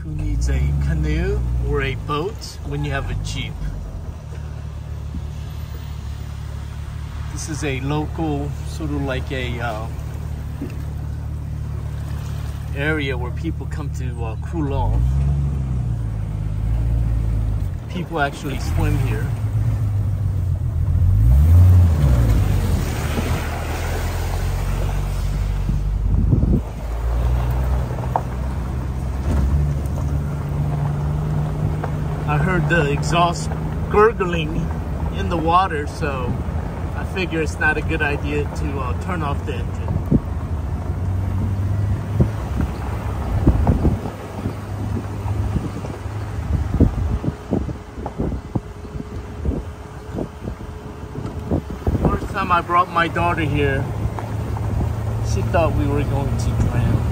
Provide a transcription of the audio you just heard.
Who needs a canoe or a boat when you have a Jeep? This is a local, sort of like a area where people come to cool off. People actually swim here. I heard the exhaust gurgling in the water, so I figure it's not a good idea to turn off the engine. First time I brought my daughter here, she thought we were going to drown.